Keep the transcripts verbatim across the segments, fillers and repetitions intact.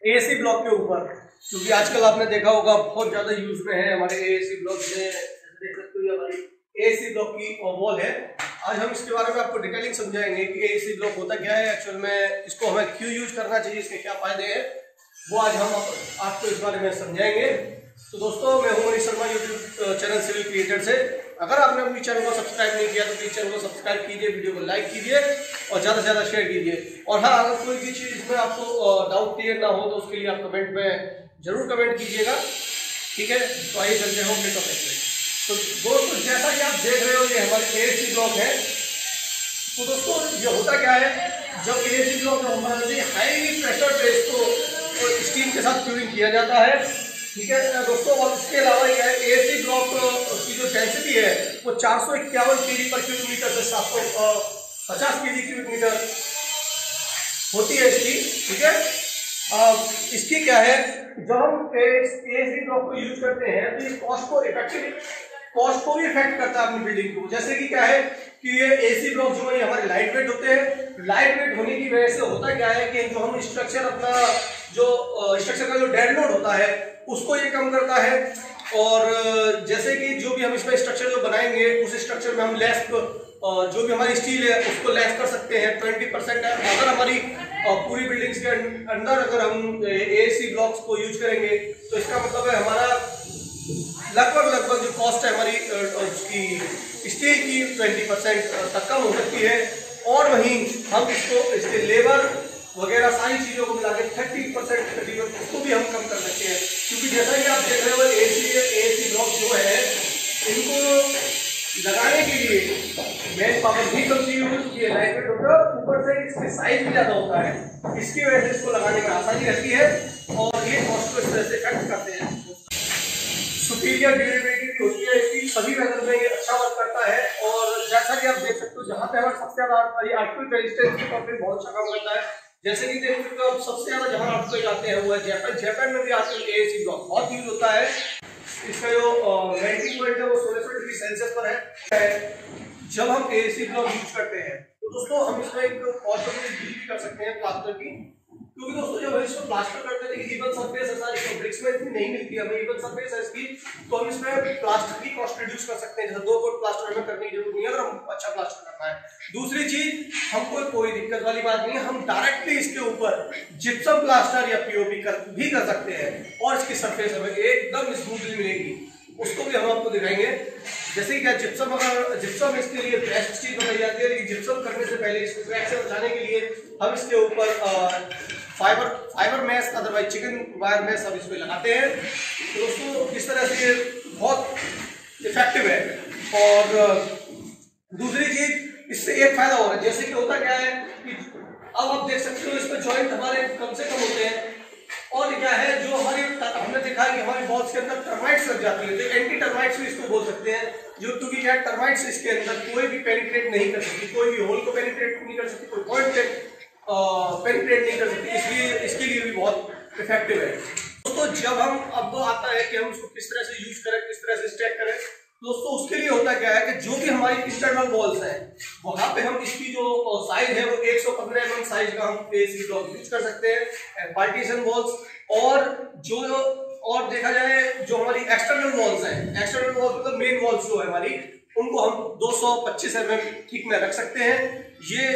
AC block के ऊपर, क्योंकि आजकल आपने देखा होगा बहुत ज्यादा यूज में है हमारे एसी ब्लॉक में। देख सकते हो ये हमारी एसी ब्लॉक की वॉल है। आज हम इसके बारे में आपको डिटेलिंग समझाएंगे कि एसी ब्लॉक होता क्या है, एक्चुअल में इसको हमें क्यों यूज करना चाहिए, इसके क्या फायदे हैं, वो आज हम आपको इस बारे में समझाएंगे। तो दोस्तों, मैं हूं Manish Sharma, YouTube channel civil creator से। अगर आपने अपनी चैनल को सब्सक्राइब नहीं किया तो प्लीज चैनल को सब्सक्राइब कीजिए, वीडियो को लाइक कीजिए और ज़्यादा से ज़्यादा शेयर कीजिए। और हाँ, अगर कोई भी चीज़ इसमें आपको डाउट क्लियर ना हो तो उसके लिए आप कमेंट में जरूर कमेंट कीजिएगा, ठीक है। तो आइए चलते हैं अपने टॉपिक पे। तो दोस्तों, जैसा कि आप देख रहे हो ये हमारे एसी ब्लॉक है। तो दोस्तों, ये होता क्या है, जब एसी ब्लॉक हमारे हाई प्रेशर पे इसको स्टीम के साथ क्यूरिंग किया जाता है, ठीक है दोस्तों। और इसके अलावा यह है एसी ब्लॉक की जो डेंसिटी है वो चार सौ इक्यावन केजी पर क्यूबिक मीटर से सात सौ पचास केजी क्यूबिक मीटर होती है इसकी, ठीक है। आ, इसकी क्या है, जब हम एसी ब्लॉक को यूज करते हैं तो ये कॉस्ट को इफेक्टिव कॉस्ट को भी इफेक्ट करता है अपनी बिल्डिंग को। जैसे कि क्या है कि ये एसी ब्लॉक जो है हमारे लाइट वेट होते हैं। लाइट वेट होने की वजह से होता क्या है कि जो हम स्ट्रक्चर अपना जो स्ट्रक्चर का जो डेड लोड होता है उसको ये कम करता है। और जैसे कि जो भी हम इसमें स्ट्रक्चर जो बनाएंगे उस स्ट्रक्चर में हम लेस जो भी हमारी स्टील है उसको लेस कर सकते हैं ट्वेंटी परसेंट। अगर हमारी पूरी बिल्डिंग्स के अंदर अगर हम एसी ब्लॉक्स को यूज करेंगे तो इसका मतलब है हमारा लगभग लगभग जो कॉस्ट है हमारी उसकी स्टील की ट्वेंटी परसेंट तक कम हो सकती है। और वहीं हम इसको इसके लेबर वगैरह सारी चीजों को मिला के थर्टी परसेंट तकरीबन उसको भी हम कम कर सकते हैं। क्योंकि जैसा कि आप देख रहे हो एसी एसी ब्लॉक जो है इनको लगाने के लिए मैन पावर भी कम चाहिए होती है, लाइट वेट होता है, ऊपर से इसके साइज भी ज्यादा होता है। इसकी वजह से इसको लगाने में आसानी रहती है और ये कॉस्ट को इस तरह से कट करते हैं। सुपीरियर ड्यूरेबिलिटी भी होती है इसकी, सभी वेदर में ये अच्छा वर्क करता है। और जैसा कि आप देख सकते हो जहाँ पे हमारा सबसे ज्यादा आर्टिकल रेजिस्टेंस के तौर पर बहुत अच्छा काम करता है। जैसे कि देख सकते हो आप सबसे ज्यादा जहां आर्टिकल जाते हैं वो है जापान। जापान में भी आजकल एसी ब्लॉक बहुत यूज होता है। इसका जो मेल्टिंग पॉइंट है वो सोलह सौ डिग्री सेल्सियस पर है। जब हम एसी ब्लॉक यूज करते हैं तो दोस्तों हम इसमें एक पॉसिबिलिटी भी कर सकते हैं प्लास्टर की, क्योंकि दोस्तों जब हम इसको प्लास्टर करते हैं इवन सरफेस है सारी ब्रिक्स में इतनी नहीं मिलती हमें इवन सरफेस है इसकी, तो हम इसमें प्लास्टर की कॉस्ट रिड्यूस कर सकते हैं। जैसे दो फुट प्लास्टर हमें करने की जरूरत नहीं है अगर हम अच्छा प्लास्टर करना है। दूसरी चीज, हमको कोई दिक्कत वाली बात नहीं है, हम डायरेक्टली इसके ऊपर जिप्सम प्लास्टर या पीओपी कर भी कर सकते हैं और इसकी सरफेस हमें एकदम स्मूथली मिलेगी। उसको भी हम आपको दिखाएंगे। जैसे कि क्या जिप्सम, अगर जिप्सम इसके लिए बेस्ट चीज बनाई जाती है, लेकिन जिप्सम करने से पहले इसको क्रैक से बचाने के लिए हम इसके ऊपर fibre fibre mesh otherwise chicken wire mesh हम इस पे लगाते हैं। तो दोस्तों इस तरह से ये बहुत इफेक्टिव है। और दूसरी चीज इससे एक फायदा हो रहा है, जैसे कि होता क्या है कि अब आप देख सकते हो इसमें जॉइंट हमारे कम से कम होते हैं। और क्या है जो हमारी हमने देखा है कि हमारी बॉल्स के अंदर टर्माइट्स लग जाती है, तो एंटी टर्माइट्स भी इसको बोल सकते हैं। जो क्योंकि क्या टर्माइट्स इसके अंदर कोई भी पेनिट्रेट नहीं कर सकती, कोई भी होल को पेनिट्रेट नहीं कर सकती, कोई पॉइंट पेनिट्रेट नहीं कर सकती, इसलिए इसके लिए भी बहुत इफेक्टिव है। दोस्तों जब हम अब आता है कि हम इसको किस तरह से यूज करें, किस तरह से स्टैक करें, दोस्तों उसके लिए होता क्या है कि जो भी हमारी इंटरनल वॉल्स हैं वहां पे हम इसकी जो साइज है वो एक सौ पंद्रह एम एम साइज का हम एसी ब्लॉक यूज कर सकते हैं पार्टीशन वॉल्स। और जो और देखा जाए जो हमारी एक्सटर्नल वॉल्स हैं, एक्सटर्नल वॉल्स मतलब मेन वॉल्स जो है हमारी, उनको हम दो सौ पच्चीस एम एम ठीक में रख सकते हैं। ये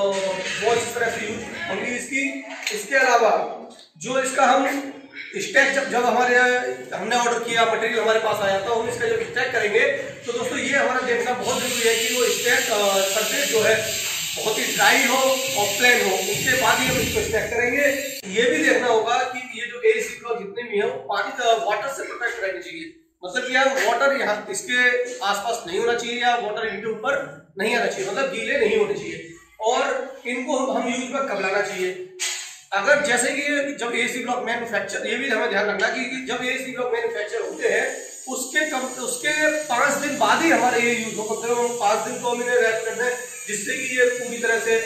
वॉल्स इस तरह से यूज होंगी इसकी। इसके अलावा जो इसका हम स्टैक जब जब हमारे हमने ऑर्डर किया मटेरियल हमारे पास आया तो हम इसका जब स्टैक करेंगे तो दोस्तों ये हमारा देखना बहुत जरूरी है कि वो स्टैक सरफेस जो है बहुत ही ड्राई हो और प्लेन हो, उसके बाद ही हम इसको स्टैक करेंगे। ये भी देखना होगा कि ये जो एसी ब्लॉक जितने भी हैं वो पानी वाटर से प्रोटेक्ट रहने चाहिए। मतलब कि यार वाटर यहाँ इसके आसपास नहीं होना चाहिए या वाटर इनके ऊपर नहीं आना चाहिए, मतलब गीले नहीं होने चाहिए। और इनको हम यूज में कब लाना चाहिए, अगर जैसे कि जब एसी ब्लॉक मैन्युफैक्चर, ये भी हमें ध्यान रखना कि जब एसी ब्लॉक मैन्युफैक्चर होते हैं उसके कम उसके पांच दिन बाद ही हमारे ये यूज हो, मतलब पांच दिन तो हमें रैप करना है जिससे कि ये पूरी तरह से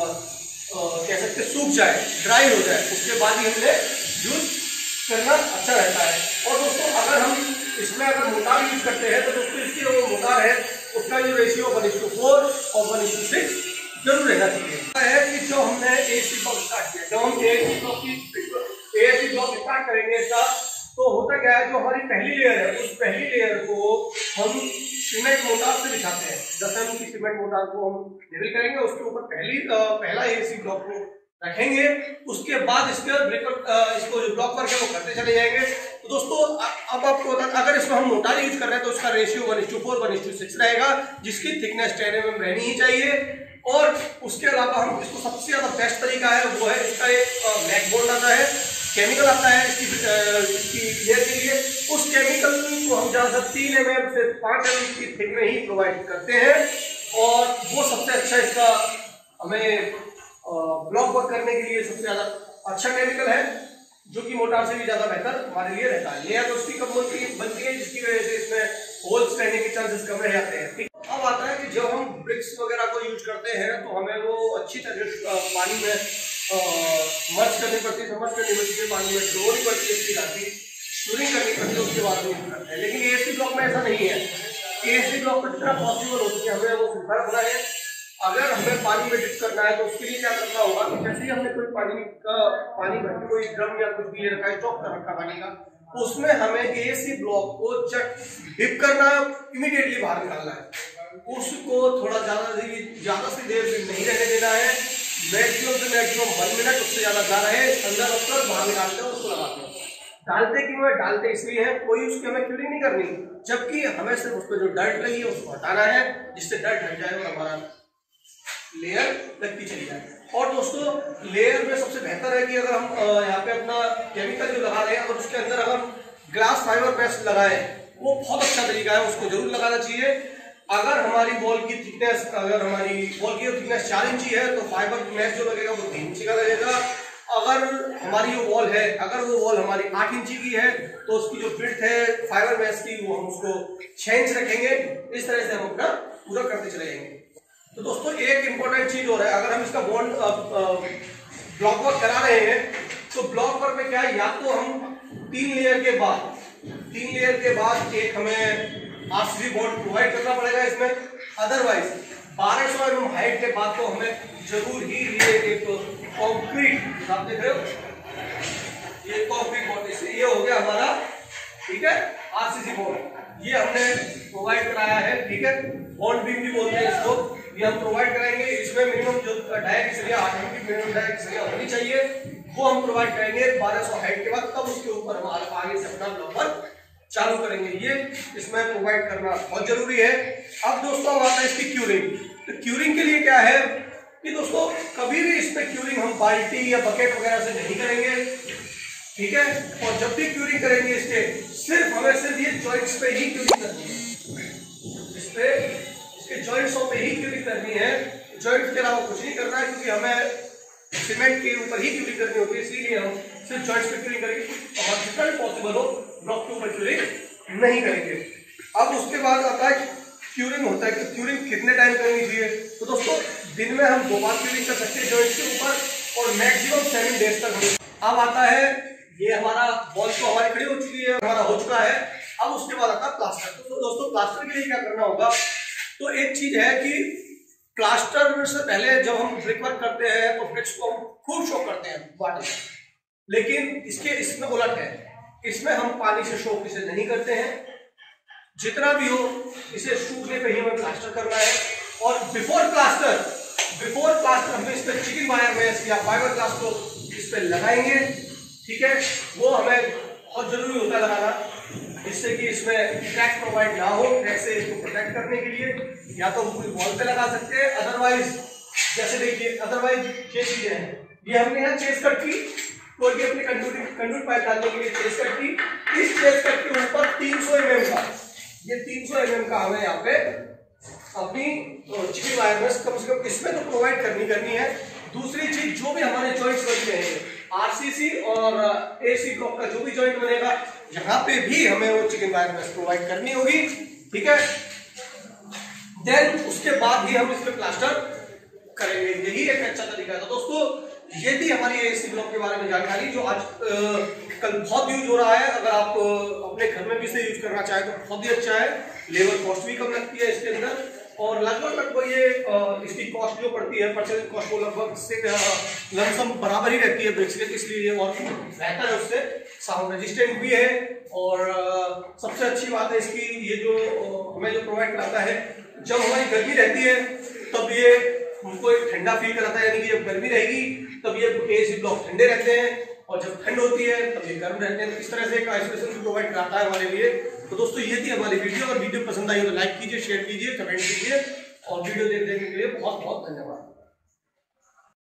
कह सकते सूख जाए, ड्राई हो जाए, उसके बाद ही हमने यूज करना अच्छा रहता है। और दोस्तों अगर हम इसमें अगर मोटार यूज करते हैं तो दोस्तों इसकी जो मोटार है उसका जो ratio one is two four और वन इज टू सिक्स जरूर रहना चाहिए। है कि जो हमने एसी ब्लॉक स्टार्ट किया, जब हम एसी ब्लॉक की एसी करेंगे इसका, तो होता क्या है, जो हमारी पहली लेयर है उस पहली लेयर को हम सीमेंट मोटार से बिछाते हैं। दस एम की सीमेंट मोटार को हम लेवल करेंगे, उसके ऊपर पहली पहला एसी ब्लॉक को रखेंगे, उसके बाद इसके ब्रेकअप इसको जो ब्लॉक वर्क है वो करते चले जाएंगे। तो दोस्तों अब आपको बता, अगर इसमें हम मोटार यूज कर रहे हैं तो उसका ratio one is two four one is two six रहेगा, जिसकी थिकनेस टेन एम एम रहनी ही चाहिए। और उसके अलावा हम इसको सबसे ज्यादा बेस्ट तरीका है वो है इसका एक ब्लैक बोर्ड आता है, केमिकल आता है इसकी इसकी लेयर के लिए। उस केमिकल को हम ज्यादा तीन एम एम से पांच एम एम की थिक में ही प्रोवाइड करते हैं, और वो सबसे अच्छा इसका हमें ब्लॉक वर्क करने के लिए सबसे ज्यादा अच्छा केमिकल है, जो कि मोटार से भी ज्यादा बेहतर हमारे लिए रहता है। लेयर उसकी कम बनती है, जिसकी वजह से इसमें होल्स रहने के चांसेस कम रह जाते हैं। अब आता है कि जब हम ब्रिक्स वगैरह को यूज करते हैं तो हमें वो अच्छी तरह पानी में मर्ज करनी पड़ती है, समर्ज करनी पड़ती है, पानी में डोनी पड़ती है, इसकी काफी स्टोरिंग करनी पड़ती है, उसके बाद यूज करते हैं। लेकिन एसी ब्लॉक में ऐसा नहीं है। एसी ब्लॉक पर जितना पॉसिबल हो सके हमें वो सुधार होना है। अगर हमें पानी में डिप करना है तो उसके लिए क्या करना होगा कि जैसे ही हमने कोई पानी का पानी भर के कोई ड्रम या कुछ भी ले रखा है, स्टॉक कर रखा पानी का, उसमें हमें एसी ब्लॉक को जब डिप करना है, इमीडिएटली बाहर निकालना है। उसको थोड़ा ज्यादा ज्यादा से देर नहीं रहने देना है, मैक्सिमम से मैक्सिमम वन मिनट, उससे ज्यादा ना रहे, अंदर रखकर बाहर निकालते हैं, उसको लगाते हैं। डालते क्यों है? डालते इसलिए है कोई उसकी हमें क्यूरिंग नहीं करनी, जबकि हमें सिर्फ उस पर जो डर्ट लगी है उसको हटाना है, जिससे डर्ट हट जाए और हमारा लेयर लगती चली जाए। और दोस्तों लेयर में सबसे बेहतर है कि अगर हम यहाँ पे अपना केमिकल जो लगा रहे हैं, अगर उसके अंदर अगर ग्लास फाइबर पेस्ट लगाए, वो बहुत अच्छा तरीका है, उसको जरूर लगाना चाहिए। अगर हमारी बॉल की थिकनेस अगर हमारी बॉल की थिकनेस चार इंची है तो फाइबर मैश जो लगेगा वो तीन इंची का लगेगा। अगर हमारी जो वॉल है, अगर वो वॉल हमारी आठ इंची की है तो उसकी जो विड्थ है फाइबर मैश की वो हम उसको छह इंच रखेंगे। इस तरह से हम अपना पूरा करते चले जाएंगे। तो दोस्तों एक इंपॉर्टेंट चीज हो रहा है, अगर हम इसका बॉन्ड ब्लॉक वर्क करा रहे हैं तो ब्लॉक वर्क में क्या है, या तो हम तीन लेयर के बाद तीन लेयर के बाद एक हमें आरसीसी बॉन्ड प्रोवाइड करना पड़ेगा इसमें, अदरवाइज बारह सौ एम एम हाइट के बाद तो हमें जरूर ही ये एक कंक्रीट, आप देख रहे हो ये कंक्रीट बॉन्ड, ये हो गया हमारा, ठीक है, आरसीसी बॉन्ड, ये हमने प्रोवाइड कराया है, ठीक है। बॉन्ड बीम भी बोलते हैं इसको, ये हम प्रोवाइड कराएंगे। इसमें मिनिमम जो डाया की सरिया आठ एम की मिनिमम डाया की सरिया होनी चाहिए, वो हम प्रोवाइड करेंगे बारह सौ हाइट के बाद, तब उसके ऊपर हम आगे से अपना ब्लॉक वर्क चालू करेंगे। ये इसमें प्रोवाइड करना बहुत जरूरी है। अब दोस्तों आता है इसकी क्यूरिंग। तो क्यूरिंग के लिए क्या है कि दोस्तों कभी भी इसमें क्यूरिंग हम बाल्टी या बकेट वगैरह से नहीं करेंगे, ठीक है। और जब भी क्यूरिंग करेंगे इसके सिर्फ हमें सिर्फ ये जॉइंट्स पे ही क्यूरिंग करनी है, इस पे इसके जॉइंट्सों पे ही क्यूरिंग करनी है, जॉइंट्स के अलावा कुछ नहीं करना है, क्योंकि हमें सीमेंट के ऊपर ही क्यूरिंग करनी होती है, इसलिए हम सिर्फ जॉइंट्स पे क्यूरिंग करेंगे और जितना भी पॉसिबल हो ब्लॉक के ऊपर क्यूरिंग नहीं करेंगे। अब उसके बाद आता है क्यूरिंग होता है कि क्यूरिंग कितने टाइम करनी चाहिए। तो दोस्तों दिन में हम दो बार क्यूरिंग कर सकते हैं जॉइंट्स के ऊपर, और मैक्सिमम सेवन डेज तक। अब आता है ये हमारा बॉल तो हमारी खड़ी हो चुकी है, हमारा हो चुका है। अब उसके बाद आता है प्लास्टर। तो दोस्तों प्लास्टर के लिए क्या करना होगा, तो एक चीज है कि प्लास्टर से पहले जब हम ब्रिक वर्क करते हैं तो ब्रिक्स को हम खूब शो करते हैं वाटर, लेकिन इसके इसमें उलट है, इसमें हम पानी से शोक इसे नहीं करते हैं, जितना भी हो इसे सूखने पे ही हमें प्लास्टर करना है। और बिफोर प्लास्टर बिफोर प्लास्टर हम इस पे चिकन वायर में या फाइबर ग्लास को इस पे लगाएंगे, ठीक है। वो हमें बहुत जरूरी होता है लगाना, जिससे कि इसमें क्रैक प्रोवाइड ना हो। क्रैक से इसको प्रोटेक्ट करने के लिए या तो पूरी वॉल पे लगा सकते हैं, अदरवाइज जैसे देखिए अदरवाइज ये चीजें हैं, ये हमने यहाँ चेस कट की, कोई भी अपने कंडक्ट कंडक्ट पाइप डालने के लिए चेस कट की, इस चेस कट के ऊपर तीन सौ एम एम का ये तीन सौ एम एम का हमें यहाँ पे अपनी चिकन वायर में कम से कम इसमें तो प्रोवाइड करनी करनी है। दूसरी चीज जो भी हमारे जॉइंट्स बनते हैं आरसीसी और एसी ब्लॉक का जो भी जॉइंट बनेगा, यहाँ पे भी हमें वो चिकन वायर में प्रोवाइड करनी होगी, ठीक है। देन उसके बाद ही हम इसमें प्लास्टर करेंगे, यही एक अच्छा तरीका है। तो दोस्तों ये थी हमारी एसी ब्लॉक के बारे में जानकारी, जो आज आ, कल बहुत यूज हो रहा है। अगर आप आ, अपने घर में भी इसे यूज करना चाहें तो बहुत ही अच्छा है, लेबर कॉस्ट भी कम लगती है इसके अंदर, और लगभग लगभग ये इसकी कॉस्ट जो पड़ती है, परचेज कॉस्ट वो लगभग से लमसम बराबर ही रहती है ब्रिक्स के, इसलिए ये और बेहतर है, उससे साउंड रेजिस्टेंट भी है। और सबसे अच्छी बात है इसकी, ये जो हमें जो प्रोवाइड कराता है, जब हमारी गर्मी रहती है तब ये हमको एक ठंडा फील कराता है, यानी कि जब गर्मी रहेगी तब ये एसी ब्लॉक ठंडे रहते हैं, और जब ठंड होती है तब ये गर्म रहते हैं। तो इस तरह से एक आइसोलेशन प्रोवाइड कराता है हमारे लिए। तो दोस्तों ये थी हमारी वीडियो। अगर वीडियो पसंद आई हो तो लाइक कीजिए, शेयर कीजिए, कमेंट कीजिए, और वीडियो देखने के लिए बहुत बहुत धन्यवाद।